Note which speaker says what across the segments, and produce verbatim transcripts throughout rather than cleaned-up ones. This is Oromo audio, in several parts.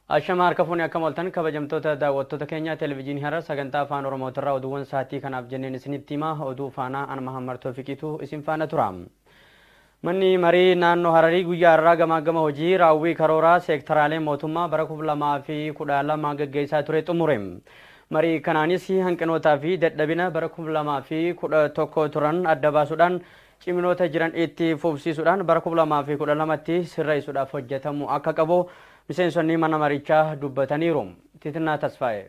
Speaker 1: Ashama harkafuun akka moltan kabajamtoota daawwattoota keenya televiiziyoonii Harar sagantaa afaan Oromootirraa oduuwwan sa'aatii kanaaf jenneen isinitti himaa oduu faanaa an Mahammad Toofiqiitu isin faana tura. Manni marii naannoo Hararii guyyaa irraa gamaa gama hojii raawwii karooraa seektaraalee mootummaa bara kuma lamaa fi kudha lama gaggeessaa ture xumure. Marii kanaanis hanqinootaa fi dadhabina bara kuma lamaa fi kudha tokko turan adda baasuudhaan ciminoota jiran itti fufsiisuudhaan bara kuma lamaa fi kudha lamatti sirreessuudhaaf hojjetamu akka qabu miseensonni mana marichaa dubbataniiru. Titinaa Tasfaayee.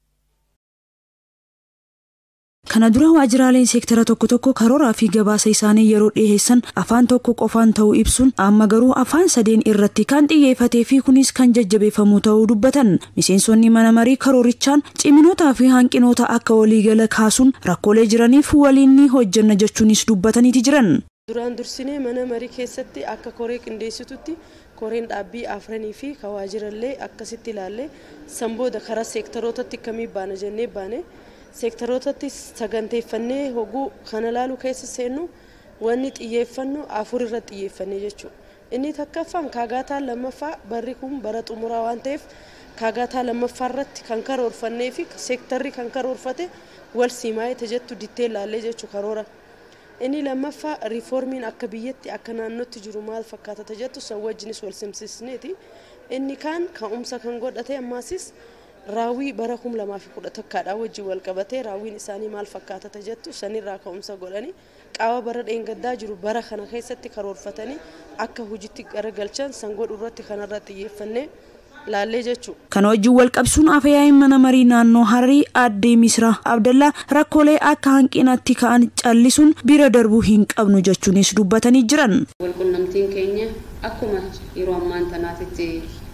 Speaker 2: Kana dura waajjiraaleen seektara tokko tokko karooraa fi gabaasa isaanii yeroo dhiyeessan afaan tokko qofaan ta'uu ibsuun amma garuu afaan sadeen irratti kan xiyyeeffatee fi kunis kan jajjabeeffamu ta'uu dubbatan. Miseensonni mana marii karoorichaan ciminootaa fi hanqinoota akka waliigala kaasuun rakkoolee jiraniif waliin ni hojjenna jechuunis dubbataniiti jiran.
Speaker 3: Duraan dursinee mana marii keessatti akka koree qindeessitutti koreen dhaabbii afranii fi kawaajirallee akkasitti ilaalle sanbooda karaa seektarootatti kamii baana jennee baane seektarootatti saganteeffannee hoguu kana laalu keessa seennu wanni xiyyeeffannoo afur irra xiyyeeffannee jechuudha. Inni takkaffaan kaagaataa lammaffaa barri kun bara xumuraa waan ta'eef kaagaataa lammaffaa irratti kan karoorfannee fi seektarri kan karoorfate wal simaayee tajettu dittee ilaallee jechuu karoora. Inni lammaffaa riiformiin akka biyyatti akka naannootti jiru maal fakkaata tajettu san wajjinis wal simsisneeti. Inni kaan ka'umsa kan godhate ammaasis raawwii bara kuma lamaa fi kudha tokkodhaa wajjin wal qabatee raawwiin isaanii maal fakkaata tajettu sanirraa ka'umsa godhanii qaama bara dheengaddaa jiru bara kana keessatti karoorfatanii akka hojiitti garagalchan san godhu irratti kanarra xiyyeeffannee laallee jechuudha.
Speaker 2: Kana wajjin wal qabsuun afyaa'in mana marii naannoo Hararii Aadde Misraa Abdallaa rakkoolee akka hanqinaatti ka'an callisuun bira darbuu hin qabnu jechuunis dubbatanii jiran.
Speaker 4: Walqunnamtiin keenya akkuma yeroo ammaan tanaatitti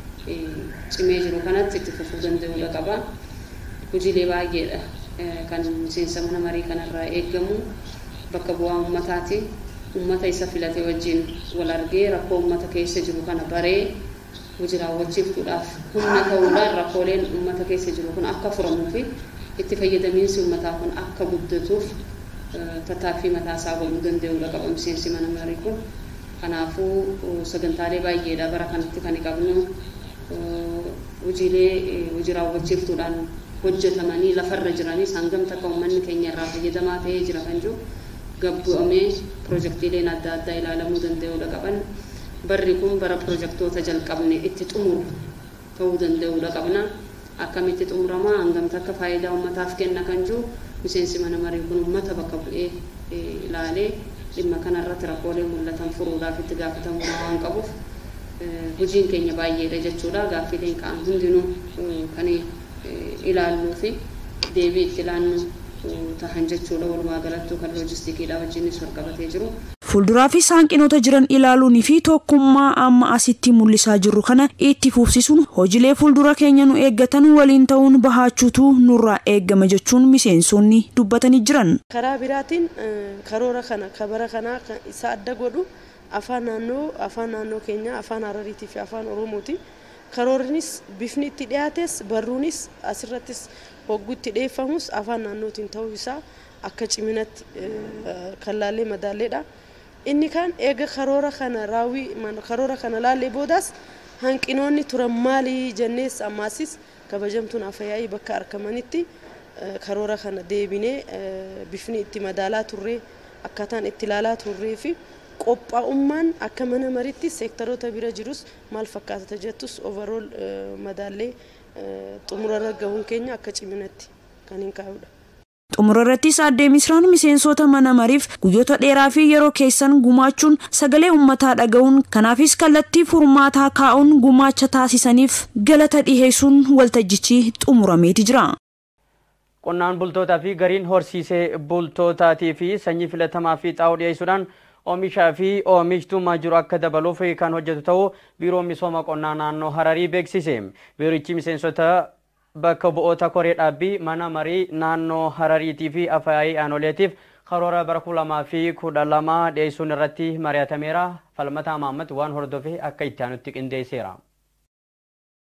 Speaker 4: cimee jiru kanatti itti fufuu danda'uu qaba. Hojiilee baay'eedha kan miseensa mana marii kanarraa eegamu bakka bu'aa uummataati. Uummata isa filate wajjin wal argee rakkoo uummata keessa jiru kana baree hojii raawwachiiftuudhaaf humna ta'uudhaan rakkooleen uummata keessa jiru kun akka furamuu fi itti fayyadamiinsi uummataa kun akka guddatuuf tattaaffii mataasaa godhuu danda'uu qaba miseensi mana marii kun. Kanaafuu sagantaalee baay'eedha bara kanatti kan qabnu hojiilee hojii raawwachiiftuudhaan hojjetamanii lafarra jiranis hangam takka uummanni keenya irraa fayyadamaa ta'ee jira kan jiru gabbu'amee piroojeektiileen adda addaa ilaalamuu danda'uu qaban. Barri kun bara piroojeektoota jalqabne itti xumuru ta'uu danda'uu qabna. Akkamitti xumurama hangam takka faayidaa uummataaf kenna kan jiru miseensi mana marii kun uummata bakka bu'ee ilaalee dhimma kanarratti rakkoolee mul'atan furuudhaaf itti gaafatamummaa waan qabuuf hojiin keenya baay'eedha jechuudha. Gaaffileen ka'an hundinuu kan ilaalluu fi deebii itti ilaannu tahan jechuudha. Walumaa galatti kan loojistikiidha wajjinis wal qabatee jiru.
Speaker 2: Fuulduraafis hanqinoota jiran ilaaluunii fi tokkummaa amma asitti mul'isaa jirru kana itti fufsiisuun hojiilee fuuldura keenya nu eeggatan waliin ta'uun bahachuutu nurraa eeggama jechuun miseensonni dubbatanii jiran.
Speaker 3: Karaa biraatiin karoora kana kabara kanaa isa adda godhu afaan naannoo afaan naannoo keenya afaan Harariitii fi afaan Oromooti. Karoornis bifni itti dhiyaates barruunis asirrattis hogguu itti dhiyeeffamus afaan naannootiin ta'uu isaa akka ciminatti kan laallee madaalleedha. Inni kan eega karoora kana raawwii karoora kana laallee boodas hanqinoonni turan maali jennees ammaasis kabajamtuun afyaa'ii bakka argamanitti karoora kana deebinee bifni itti madaalaa turree akkaataan itti ilaalaa turree fi qophaa'ummaan akka mana mariitti seektaroota bira jirus maal fakkaata jettus overall madaallee xumurarra gahuun keenya akka ciminatti kan hin kaa'udha.
Speaker 2: Xumurarrattis Aadde Misraan miseensota mana mariif guyyoota dheeraa fi yeroo keessan gumaachuun sagalee uummataa dhaga'uun kanaafis kallattii furmaataa kaa'uun gumaacha taasisaniif galata dhiheessuun waltajjichi xumurameeti jira.
Speaker 1: Qonnaan bultootaa fi gariin horsiisee bultootaatii fi sanyii filatamaa fi xaa'oo dhiyeessuudhaan oomishaa fi oomishtummaa jiru akka dabaluuf kan hojjetu ta'uu biiroo misooma qonnaa naannoo Hararii beeksise. Biirichi miseensota bakka bu'oota koree dhaabbii mana marii naannoo Harariitii fi afyaa'ii aanoleetiif karoora bara kuma lamaa fi kudha lama dhiyeessuun irratti mari'atameera. Falmataa Mahammad waan hordofee akka itti aanutti qindeesseera.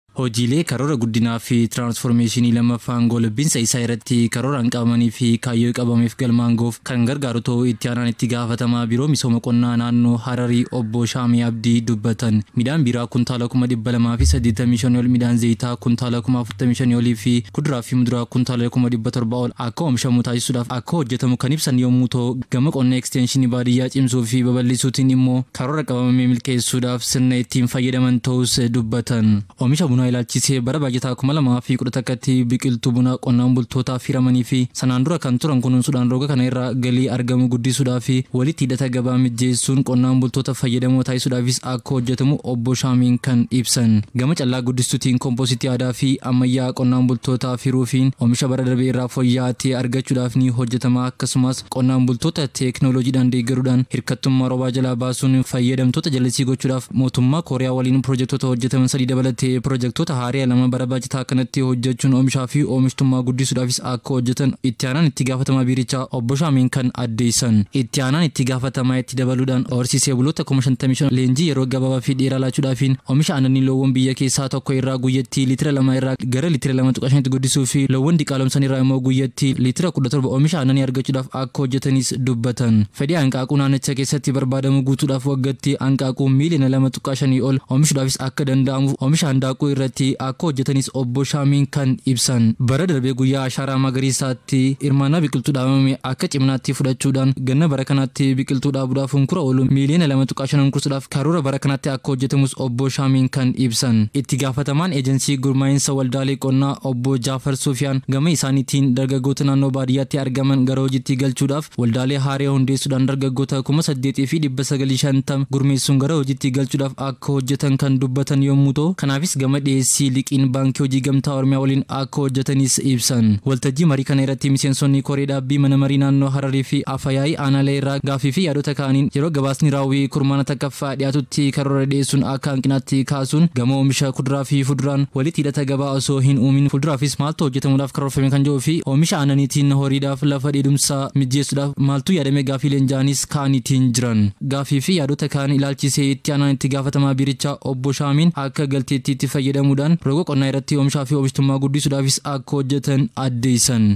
Speaker 5: hojiilee karoora guddinaa fi tiraansformeeshinii lammaffaan goolabbiinsa isaa irratti karooraan qabamanii fi kaayyoo qabameef galmaangoof kan gargaaru ta'uu itti aanaan itti gaafatamaa biiroo misooma qonnaa naannoo Hararii obbo Shaamii Abdii dubbatan. Midhaan biiraa kuntaala kuma dhibba lamaa fi saddeettamii shan ol, midhaan zayitaa kuntaala kuma afurtamii shan olii fi kuduraa fi muduraa kuntaala kuma dhibba torba ol akka oomishamu taasisuudhaaf akka hojjetamu kan ibsan yommuu ta'u, gama qonna ekstenshinii baadiyyaa cimsuu fi babal'isuutiin immoo karoora qabamee milkeessuudhaaf sirna ittiin fayyadaman ta'us dubbatan. Oomisha bunaa ilaalchisee bara baajataa kuma lamaa fi kudha tokkotti biqiltuu bunaa qonnaan bultootaaf hiramanii fi sanaan dura kan turan kunuunsuudhaan roga kana irraa galii argamu guddisuudhaa fi walitti hidhata gabaa mijeessuun qonnaan bultoota fayyadamoo taasisuudhaafis akka hojjetamu obbo Shaamiin kan ibsan. Gama callaa guddistuutiin kompoositii aadaa fi ammayyaa qonnaan bultootaaf hiruufiin oomisha bara darbee irraa fooyya'aa argachuudhaaf ni hojjetama. Akkasumas qonnaan bultoota teeknooloojiidhaan deeggaruudhaan hirkattummaa roobaa jalaa baasuun fayyadamtoota jallisii gochuudhaaf mootummaa Kooriyaa waliin piroojektota hojjetaman sadii dabalatee piroojektota haaraa lama bara baajataa kanatti hojjechuun oomishaa fi oomishtummaa guddisuudhaafis akka hojjetan itti aanaan itti gaafatamaa biirichaa obbo Shaamiin kan addeessan. Itti aanaan itti gaafatamaa itti dabaluudhaan horsiisee buloota kuma shantamii shan leenjii yeroo gabaabaa fi dheeraa laachuudhaafiin oomisha aannanii loowwan biyya keessaa tokko irraa guyyatti liitira lama irraa gara liitira lama tuqaa shanitti guddisuu fi loowwan diqaalomsan irraa immoo guyyatti liitira kudha torba oomisha aannanii argachuudhaaf akka hojjetanis dubbatan. Fedhii hanqaaquu naannicha keessatti barbaadamu guutuudhaaf waggaatti hanqaaquu miiliyoona lama tuqaa shanii ol oomishuudhaafis akka danda'amuuf oomisha handaaquu irratti akka hojjetanis obbo Shaamiin kan ibsan. Bara darbee guyyaa ashaaraa magariisaatti hirmaannaa biqiltuu dhaabame akka ciminaatti fudhachuudhaan ganna bara kanaatti biqiltuu dhaabuudhaaf hunkura oolu miiliyoona lama tuqaa shan kuusuudhaaf karoora bara kanaatti akka hojjetamus obbo Shaamiin kan ibsan. Itti gaafatamaan eejensii gurmaa'insa waldaalee qonnaa obbo Jaafar Sufiyaan gama isaaniitiin dargaggoota naannoo baadiyyaatti argaman gara hojiitti galchuudhaaf waldaalee haaraa hundeessuudhaan dargaggoota kuma saddeetii fi dhibba sagalii shantama gurmeessuun gara hojiitti galchuudhaaf akka hojjetan kan dubbatan yommuu ta'u, kanaafis gama dhiyeessii liqiin baankii hojii gamtaa Oromiyaa waliin akka hojjetanis ibsan. Waltajjii marii kana irratti miseensonni koree dhaabbii mana marii naannoo Hararii fi Afayyaa'ii aanaalee irraa gaaffii fi yaadota kaaniin yeroo gabaasni raawwii kurmaana takkaffaa dhiyaatutti karoora dhiyeessuun akka hanqinaatti kaasuun gama oomisha kuduraa fi fuduraan walitti hidhata gabaa osoo hin uumin fuduraafis maaltu hojjetamuudhaaf karoorfame kan jedhuu fi oomisha aannaniitiin horiidhaaf lafa dheedumsaa mijeessuudhaaf maaltu yaadame gaaffii leenjaaniis kaaniitiin jiran. Gaaffii fi yaadota kaan ilaalchisee itti aanaan itti gaafatamaa biirichaa obbo Shaamiin akka galteetti itti fayyadamuudhaan roga qonnaa irratti oomishaa fi oomishtummaa guddisuudhaafis akka hojjetan addeessan.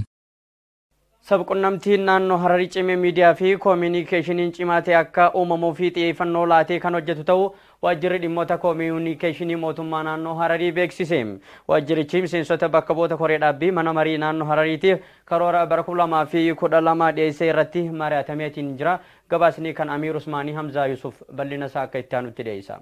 Speaker 1: Sabqunnamtiin naannoo Hararii cimee miidiyaa fi koominikeeshiniin cimaa ta'e akka uumamuu fi xiyyeeffannoo laatee kan hojjetu ta'uu waajjirri dhimmoota koominikeeshinii mootummaa naannoo Hararii beeksise. Waajjirichi miseensota bakka bu'oota koree dhaabbii mana marii naannoo Harariitiif karoora bara kuma lamaa fi kudha lama dhiyeessee irratti mari'atameetiin jira. Gabaasni kan Amiir Usmaanii Hamzaa Yusuf bal'ina isaa akka itti aanutti dhiyeessa.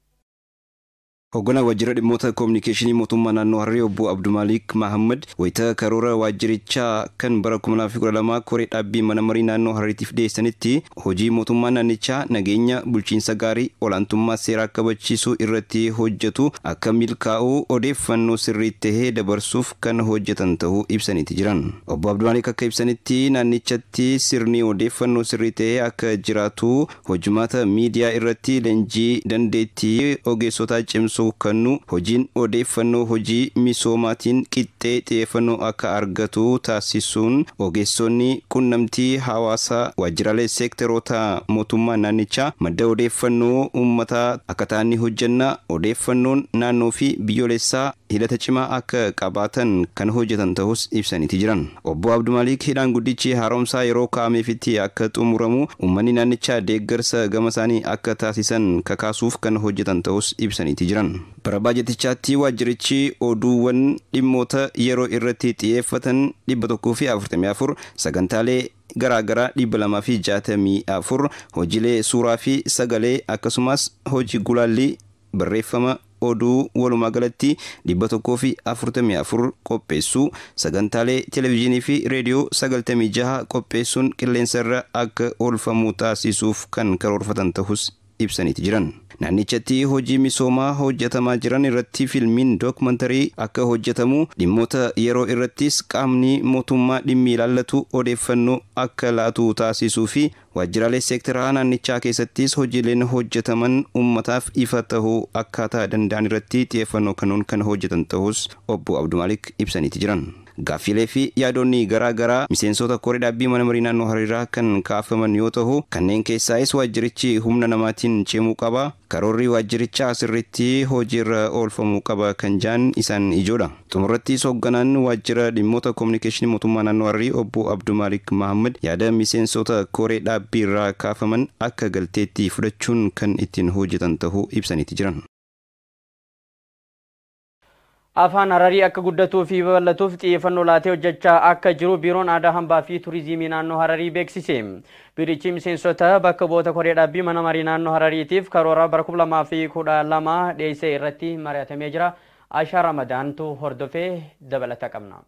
Speaker 6: Hoggana waajjira dhimmoota koominikeeshinii mootummaa naannoo Hararii obbo Abdumalik Mahammad wayita karoora waajjirichaa kan bara kuma lamaa fi kudha lama koree dhaabbii mana marii naannoo Harariitiif dhiyeessanitti hojii mootummaa naannichaa nageenya bulchiinsa gaarii olaantummaa seeraa kabachiisuu irratti hojjetu akka milkaa'uu odeeffannoo sirrii tahee dabarsuuf kan hojjetan ta'uu ibsaniiti jiran. Obbo Abdumalik akka ibsanitti naannichatti sirni odeeffannoo sirrii tahee akka jiraatu hojimaata miidiyaa irratti leenjii dandeettii ogeessota cimsuu kannu hojiin odeeffannoo hojii misoomaatiin qixxee xiyyeeffannoo akka argatu taasisuun ogeessonni qunnamtii hawaasaa waajjiraalee seektaroota mootummaa naannichaa madda odeeffannoo uummataa akka ta'anii hojjenna odeeffannoon naannoo fi biyyoolessaa hidhata cimaa akka qabaatan kan hojjetan ta'us ibsaniiti jiran. Obbo Abdumalik hidhaan guddichi haaromsaa yeroo kaa'ameefitti akka xumuramu uummanni naannichaa deeggarsa gama isaanii akka taasisan kakaasuuf kan hojjetan ta'us ibsaniiti jiran. Bara baajetichaatti waajjirichi oduuwwan dhimmoota yeroo irratti xiyyeeffatan dhibba tokkoo fi afurtamii afur sagantaalee garaagaraa dhibba lamaa fi jaatamii afur hojiilee suuraa fi sagalee akkasumas hojii gulaallii barreeffama oduu walumaa galatti dhibba tokkoo fi afurtamii afur qopheessuu sagantaalee televezyiinii fi reediyoo sagaltamii jaha qopheessuun qilleensarra akka oolfamu taasisuuf kan karoorfatan ta'us ibsaniiti jiran. Naannichatti hojii misoomaa hojjetamaa jiran irratti filmiin dookumantarii akka hojjetamu dhimmoota yeroo irrattis qaamni mootummaa dhimmi ilaallatu odeeffannoo akka laatu taasisuu fi waajjiraalee seektaraa naannichaa keessattis hojiileen hojjetaman uummataaf ifa tahuu akkaataa danda'an irratti xiyyeeffannoo kennuun kan hojjetan ta'us obbo Abdumalik ibsaniiti jiran. gaaffilee fi yaadonni garaa garaa miseensota koree dhaabbii mana marii naannoo Hararii kan kaafaman yoo ta'u kanneen keessaayis waajjirichi humna namaatiin ceemuu qaba karoorri waajjirichaa sirriitti hojiirra oolfamuu qaba kan jaan isaan ijoodha. Xumurrattis hoogganaan waajjira dhimmoota kominikeeshinii mootummaa naannoo Hararii obbo Abdumalik Mahammad yaada miseensota koree dhaabbii irraa kaafaman akka galteetti fudhachuun kan ittiin hojjetan ta'uu ibsaniiti jiran.
Speaker 1: Afaan Hararii akka guddatuu fi babal'atuuf xiyyeeffannoo laatee hojjechaa akka jiru biiroon aadaa hambaa fi turizimii naannoo Hararii beeksise. Biirichi miseensota bakka bu'oota koree dhaabbii mana marii naannoo Harariitiif karoora bara kuma lamaa fi kudha lama dhiyeessee irratti mari'atamee jira. Aishaa Ramadaantu hordofee dabalata qabna.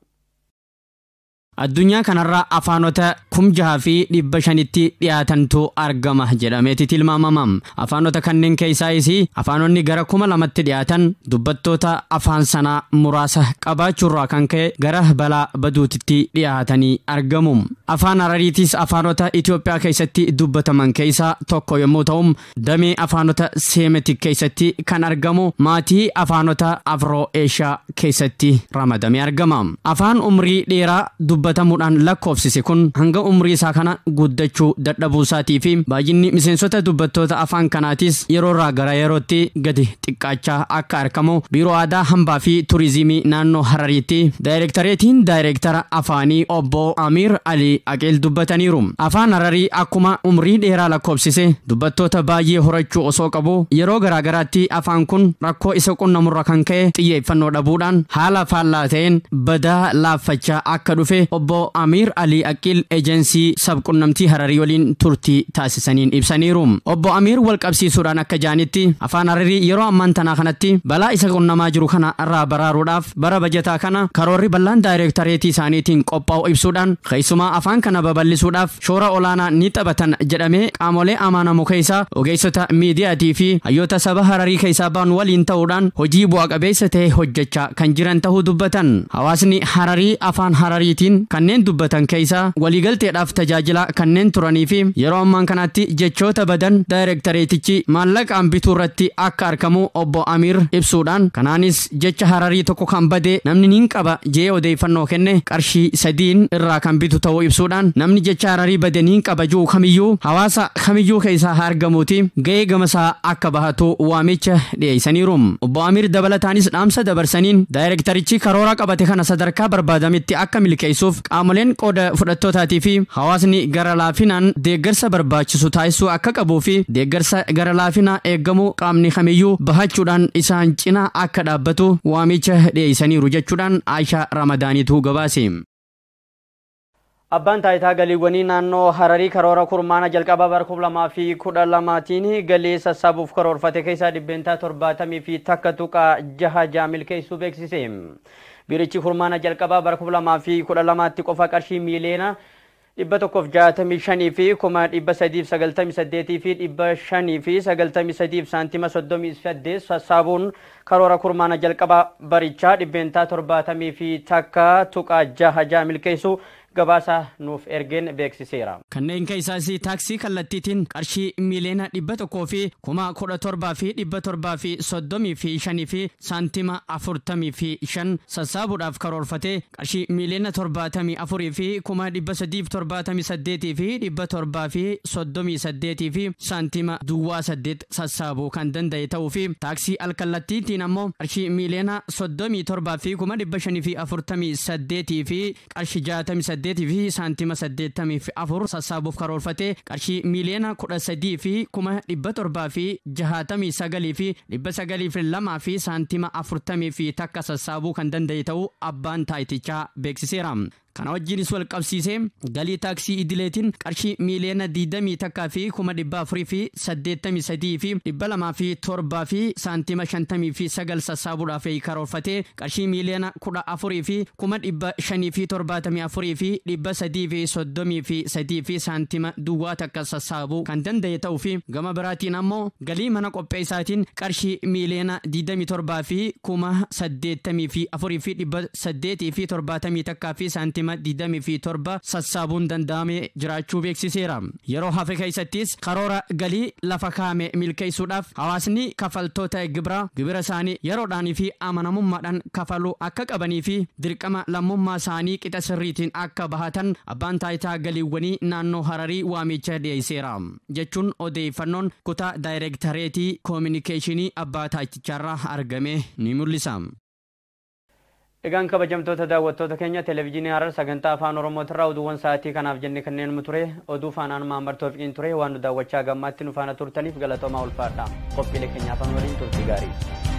Speaker 7: Addunyaa kanarraa afaanota kum jaha fi dhibba shanitti dhiyaatantu argama jedhameeti tilmaamama. Afaanota kanneen keessaayis afaanonni gara kuma lamatti dhiyaatan dubbattoota afaan sanaa muraasa qabaachuurraa kan ka'e gara balaa baduutitti dhiyaatanii argamu. Afaan Harariitis afaanota Itoophiyaa keessatti dubbataman keessaa tokko yommuu ta'u damee afaanota seemetik keessatti kan argamu maatii afaanota Afroo Eeshiyaa keessatti ramadamee argama. Afaan umrii dheeraa dubbatamuudhaan lakkoofsise kun hanga umrii isaa kana guddachuu dadhabuu isaatii fi baay'inni miseensota dubbattoota afaan kanaatis yeroorraa gara yerootti gadi xiqqaachaa akka argamu biiroo aadaa hambaa fi turizimii naannoo Harariitti daayirektareetiin daayirektara afaanii obbo Amiir Ali Aqeel dubbataniiru. Afaan Hararii akkuma umrii dheeraa lakkoofsise dubbattoota baay'ee horachuu osoo qabu yeroo garaagaraatti afaan kun rakkoo isa qunnamurra kan ka'e xiyyeeffannoo dhabuudhaan haala faallaa ta'een badaa laaffachaa akka dhufe obbo Amiir Ali Aqeel ejensii sabqunnamtii Hararii waliin turtii taasisaniin ibsaniiru. Obbo Amiir walqabsiisuudhaan akka jaanitti afaan Hararii yeroo ammaan tanaa kanatti balaa isa qunnamaa jiru kana irraa baraaruudhaaf bara bajataa kana karoorri bal'aan daayirektareetii isaaniitiin qophaa'u ibsuudhaan keessumaa afaan kana babal'isuudhaaf shoora olaanaa ni taphatan jedhamee qaamolee amaanamoo keessaa ogeessota miidiyaatii fi hayyoota saba Hararii keessaa ba'an waliin ta'uudhaan hojii bu'a qabeessa ta'e hojjechaa kan jiran ta'uu dubbatan. Hawaasni Hararii afaan Harariitiin kanneen dubbatan keessaa waliigalteedhaaf tajaajila kanneen turanii fi yeroo ammaan kanatti jechoota badan daayirektareetichi maallaqaan bituu irratti akka argamu obbo Amiir ibsuudhaan kanaanis jecha Hararii tokko kan bade namni niin qaba jee odeeffannoo kenne qarshii sadiin irraa kan bitu ta'uu ibsuudhaan namni jecha Hararii bade niin qaba juu kamiyyuu hawaasa kamiyyuu keessaa argamuuti ga'ee gamasaa akka bahatu waamicha dhiyeessaniiru. Obbo Amiir dabalataanis dhaamsa dabarsaniin daayirektarichi karoora qabate kana sadarkaa barbaadametti akka milkeessuuf qaamoleen qooda fudhattootaatii fi hawaasni gara laafinaan deeggarsa barbaachisu taasisuu akka qabuu fi deeggarsa gara laafinaa eeggamu qaamni kamiyyuu bahachuudhaan isaan cinaa akka dhaabbatu waamicha dhiyeessaniiru jechuudhaan Aishaa Ramadaaniitu gabaase.
Speaker 1: Abbaan taayitaa galiiwwanii naannoo Hararii karoora kurmaana jalqabaa bara kuma lamaa fi kudha lamaatiin galii sassaabuuf karoorfate keessaa dhibbeentaa torbaatamii fi takka tuqaa jaha jaamil keessuu beeksise. Biirichi kurmaana jalqabaa bara kuma lamaa fi kudha lamaatti qofa qarshii miiliyoona dhibba tokkoof jaatamii shanii fi kuma dhibba sadiif sagaltamii saddeetii fi dhibba shanii fi sagaltamii sadiif saantima soddomii saddeet sassaabuun karoora kurmaana jalqabaa barichaa dhibbeentaa torbaatamii fi takka tuqaa jaha jaamil keessuu gabaasa nuuf ergeen beeksiseera.
Speaker 7: Kanneen keessaas taaksii kallattiitiin qarshii miiliyoona dhibba tokkoo fi kuma kudha torbaa fi dhibba torbaa fi soddomii fi shanii fi saantima afurtamii fi shan sassaabuudhaaf karoorfate qarshii miiliyoona torbaatamii afurii fi kuma dhibba sadiif torbaatamii saddeetii fi dhibba torbaa fi soddomii saddeetii fi saantima duwwaa saddeet sassaabuu kan danda'e ta'uu fi taaksii alkallattiitiin ammoo qarshii miiliyoona soddomii torbaa fi kuma dhibba shanii fi afurtamii saddeetii fi qarshii jaatamii saddeetii fi saantima saddeettamii fi afur sassaabuuf karoorfate qarshii miiliyoona kudha sadii fi kuma dhibba torbaa fi jahaatamii sagalii fi dhibba sagalii fi lamaa fi saantima afurtamii fi takka sassaabuu kan danda'e ta'uu abbaan taayitichaa beeksiseera. Kana wajjinis wal qabsiisee galii taaksii idileetiin qarshii miiliyoona digdamii takkaa fi kuma dhibba afurii fi saddeettamii sadii fi dhibba lamaa fi torbaa fi saantima shantamii fi sagal sassaabuudhaaf karoorfatee qarshii miiliyoona kudha afurii fi kuma dhibba shanii fi torbaatamii afurii fi dhibba sadii fi soddomii fi sadii fi saantima duwwaa takka sassaabuu kan danda'e ta'uu fi gama biraatiin ammoo galii mana qopheessaatiin qarshii miiliyoona digdamii torbaa fi kuma saddeettamii fi afurii fi dhibba saddeetii fi torbaatamii takkaa fi saantima saatima digdamii fi torba sassaabuun danda'amee jiraachuu beeksiseera. Yeroo hafe keessattis karoora galii lafa kaa'ame milkeessuudhaaf hawaasni kafaltoota gibira gibira isaanii yeroodhaan fi amanamummaadhaan kafaluu akka qabanii fi dirqama lammummaa isaanii qixa sirriitiin akka bahatan abbaan taayitaa galiiwwanii naannoo Hararii waamicha dhiyeesseera jechuun odeeffannoon kutaa daayirektareetii koominikeeshinii abbaa taayicharraa argame ni mul'isa.
Speaker 1: Egaan kabajamtoota daawwattoota keenya televezyiinii Harar sagantaa afaan Oromootirraa oduuwwan sa'aatii kanaaf jenne kanneen mu ture oduu faanaan Mahammad Toofiqiin ture waan nu daawwachaa gammaatti nu faana turtaniif galatoomaa ulfaadha. Qophiilee keenyaaf waliin turtii gaarii.